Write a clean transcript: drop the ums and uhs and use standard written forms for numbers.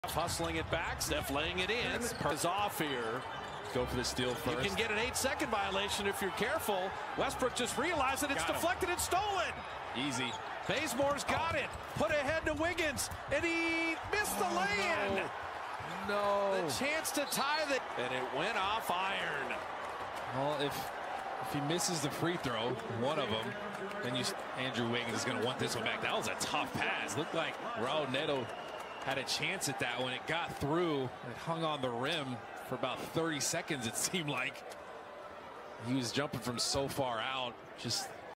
Hustling it back, Steph laying it in. Is off here. Go for the steal first. You can get an 8-second violation if you're careful. Westbrook just realized that it's deflected and stolen. Easy. Bazemore's got it. Put ahead to Wiggins, and he missed the lay-in. No. The chance to tie the, and it went off iron. Well, if he misses the free throw, one of them, then Andrew Wiggins is going to want this one back. That was a tough pass. Looked like Raul Neto had a chance at that when it got through. It hung on the rim for about 30 seconds, it seemed like. He was jumping from so far out. Just